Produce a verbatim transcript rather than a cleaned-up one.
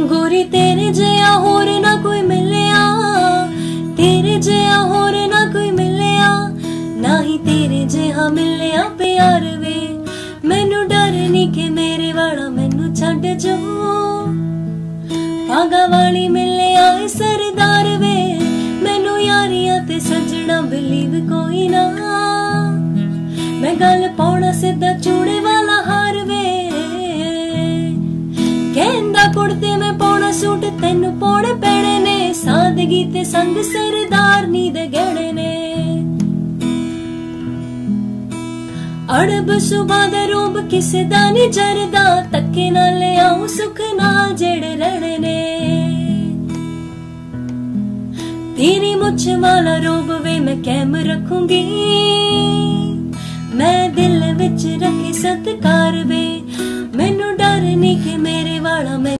गोरी तेरे जिया होर ना कोई मिलिया, तेरे जिया होर ना कोई मिलिया, ना ही तेरे जिहा मिलिया प्यार वे। मैनू डर नी कि मेरे वाला मैनू छड्ड जो, भागा वाली मिलिया सरदार वे। मैनू यारियां ते सजना बिलीव कोई ना, मैं गल पाउणा सीधा चूड़े वाला हार वे। कहंदा कुड़ते मैं पाउणा सूट तैनू पाउणे पैणे ने, सादगी ते संग सरदार नी दे गहणे ने। अड़ब सुबह दा रूब किसे दा नी जरदा, तक्के नाल आऊं सुख नाल जेड़े रहणे ने। तेरी मुछ वाला रूब वे मैं कैम रखूंगी, मैं दिल विच रखे सत्कार वे। मैनू डर नी कि मेरे वाला मैं